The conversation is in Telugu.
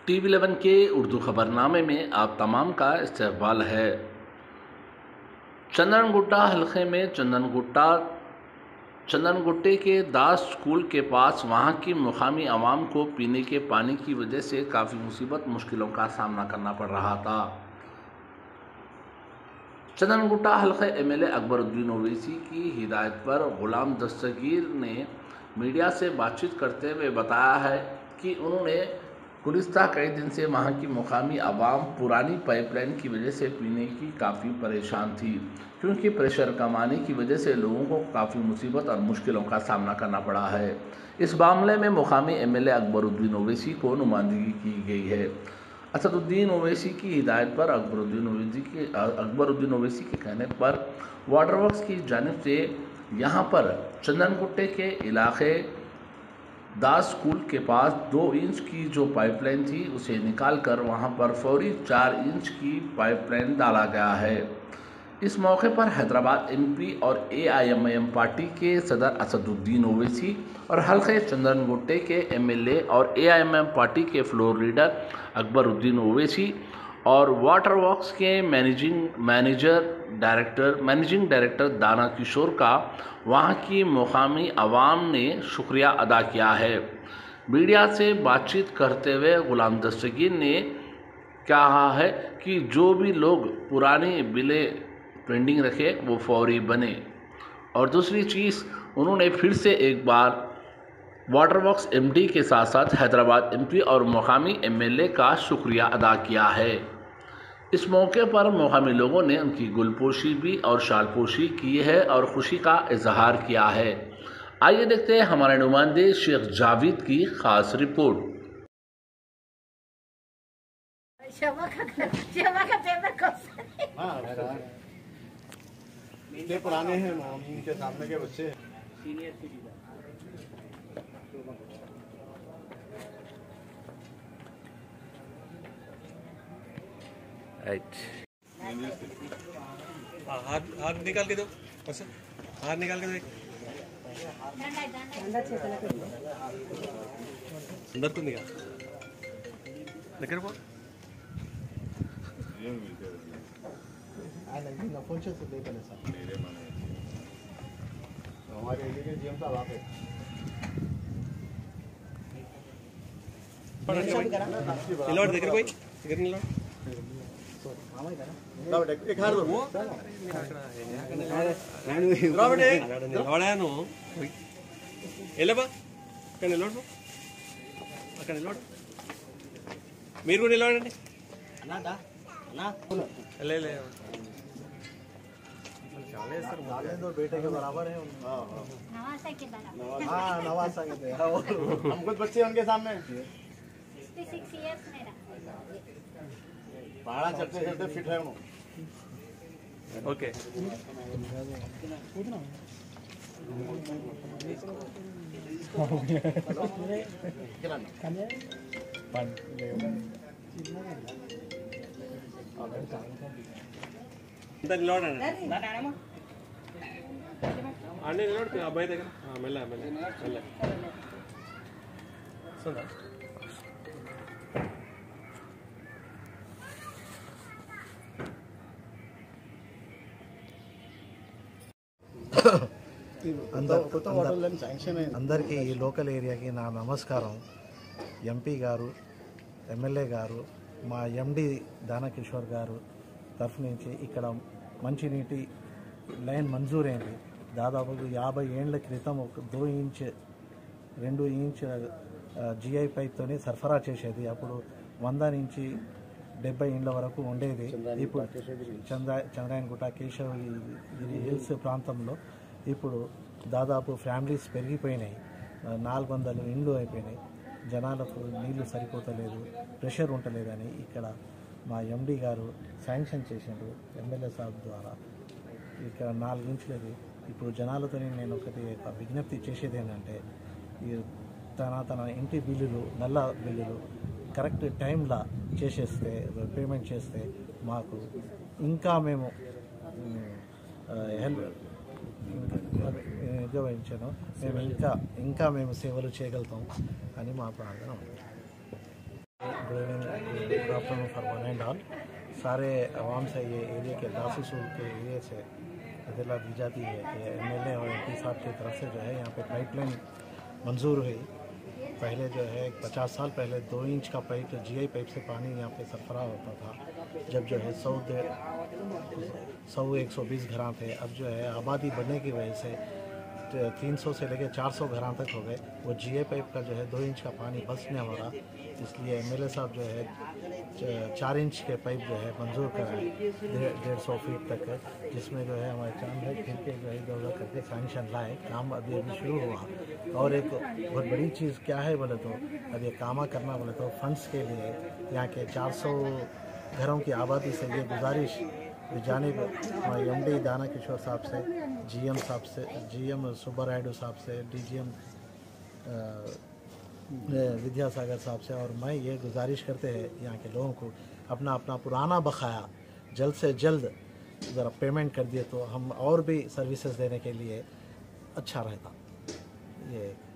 TV11 के उर्दू खबरनामे में आप तमाम का इस्तकबाल है। चंदनगुट्टा हलके में चंदनगुट्टे के दास स्कूल के पास वहां की मुकामी आवाम को पीने के पानी की वजह से काफ़ी मुश्किलों का सामना करना पड़ रहा था। चंदनगुट्टा हलके MLA अकबरुद्दीन ओवैसी की हिदायत पर गुलाम दस्तगीर ने मीडिया से बातचीत करते हुए बताया है कि उन्होंने गुज़िश्ता कई दिन से वहाँ की मुकामी आवाम पुरानी पाइपलाइन की वजह से पीने की काफ़ी परेशान थी, क्योंकि प्रेशर कम आने की वजह से लोगों को काफ़ी मुसीबत और मुश्किलों का सामना करना पड़ा है। इस मामले में मुकामी MLA अकबरुद्दीन ओवैसी को नुमाइंदगी की गई है। असदुद्दीन ओवैसी की हिदायत पर अकबरुद्दीन ओवैसी के कहने पर वाटर वर्क्स की जानिब से यहाँ पर चंदनगुट्टे के इलाके दास स्कूल के पास 2 इंच की जो पाइपलाइन थी उसे निकालकर वहां पर फौरी 4 इंच की पाइपलाइन डाला गया है। इस मौके पर हैदराबाद MP और AIMIM पार्टी के सदर असदुद्दीन ओवैसी और हल्के चंदनगुट्टे के MLA और AIMIM पार्टी के फ्लोर लीडर अकबरुद्दीन ओवैसी और वाटर वर्क्स के मैनेजिंग डायरेक्टर दाना किशोर का वहां की मुकामी आवाम ने शुक्रिया अदा किया है। मीडिया से बातचीत करते हुए गुलाम दस्तगीर ने कहा है कि जो भी लोग पुरानी बिलें पेंडिंग रखे वो फौरी बने, और दूसरी चीज़ उन्होंने फिर से एक बार वाटर वर्क्स MD के साथ साथ हैदराबाद MP और मुकामी MLA का शुक्रिया अदा किया है। इस मौके पर मुकामी लोगों ने उनकी गुलपोशी भी और शालपोशी की है और खुशी का इजहार किया है। आइए देखते हैं हमारे नुमाइंदे शेख जावेद की खास रिपोर्ट। इतने पुराने हैं उनके सामने के बच्चे हाथ निकाल के दो, हाथ निकाल के दो, अंदर तो निकाल लेकर वो हमारे एरिया के GM साहब आप लौट देख कोई एक हार दो లోడాను వెళ్ళబా అక్కడ నిలబడు, అక్కడ నిలబడు, మీరు కూడా నిలబడండి. दो बेटे के बराबर है। नवासा के बराबर। हाँ नवासा के हम कुछ बच्चे उनके सामने 66 इयर्स मेरा पहाड़ा चढ़ते चढ़ते फिट है उन्होंने। ఓకే నిలబడండి అన్నీ నిలబడుతుంది అబ్బాయి దగ్గర మెల్ల మెల్ల మెల్ల సుందా అందరికీ ఈ లోకల్ ఏరియాకి నా నమస్కారం. MP గారు, MLA గారు, మా MD దానకిషోర్ గారు తరఫు నుంచి ఇక్కడ మంచినీటి లైన్ మంజూరైంది. దాదాపు 50 ఏళ్ల క్రితం ఒక 2 ఇంచ్ GI పైప్తోనే సరఫరా చేసేది. అప్పుడు 100 నుంచి 70 ఇండ్ల వరకు ఉండేది. ఇప్పుడు చంద్రాయనగుట్ట కేశవగిరి హిల్స్ ప్రాంతంలో ఇప్పుడు దాదాపు ఫ్యామిలీస్ పెరిగిపోయినాయి. 400 ఇండ్లు అయిపోయినాయి. జనాలకు నీళ్లు సరిపోతలేదు, ప్రెషర్ ఉండలేదని ఇక్కడ మా MD గారు శాంక్షన్ చేసిండ్రు MLA సాబ్ ద్వారా. ఇక్కడ 4 ఇంచులది. ఇప్పుడు జనాలతో నేను ఒక విజ్ఞప్తి చేసేది ఏంటంటే తన ఇంటి బిల్లులు, నల్ల బిల్లులు కరెక్ట్ టైంలో చేసేస్తే, పేమెంట్ చేస్తే మాకు ఇంకా మేము నిర్వహించాను. మేము ఇంకా మేము సేవలు చేయగలుగుతాం అని మా ప్రార్థన. Good afternoon for one and all. सारे आवाम से ये एरिया के दासूसूल के एरिया से इतला दी जाती है कि एमएलए और एमपी साहब की तरफ से जो है यहाँ पे पाइपलाइन मंजूर हुई। पहले जो है 50 साल पहले 2 इंच का पाइप जीआई पाइप से पानी यहाँ पे सरफरा होता था। जब जो है 100-120 घरां थे, अब जो है आबादी बढ़ने की वजह से 300 से लेकर 400 घरां तक हो गए। वो जीआई पाइप का जो है 2 इंच का पानी बस नहीं हो रहा, इसलिए एमएलए साहब जो है 4 इंच के पाइप जो है मंजूर कराए 150 फीट तक, जिसमें जो है हमारे चांद भाई फिर के जो है इधर करके सैंक्शन लाए। काम अभी शुरू हुआ। और एक बहुत बड़ी चीज़ क्या है बोले तो, अब ये कामा करना बोले तो फंड्स के लिए यहाँ के 400 घरों की आबादी से ये गुजारिश जानिब हमारे एमडी दाना किशोर साहब से, जीएम साहब से, जीएम सुब्बारायडू साहब से, डीजीएम विद्यासागर साहब से, और मैं ये गुजारिश करते हैं यहाँ के लोगों को अपना अपना पुराना बकाया जल्द से जल्द ज़रा पेमेंट कर दिए तो हम और भी सर्विसेज देने के लिए अच्छा रहता। ये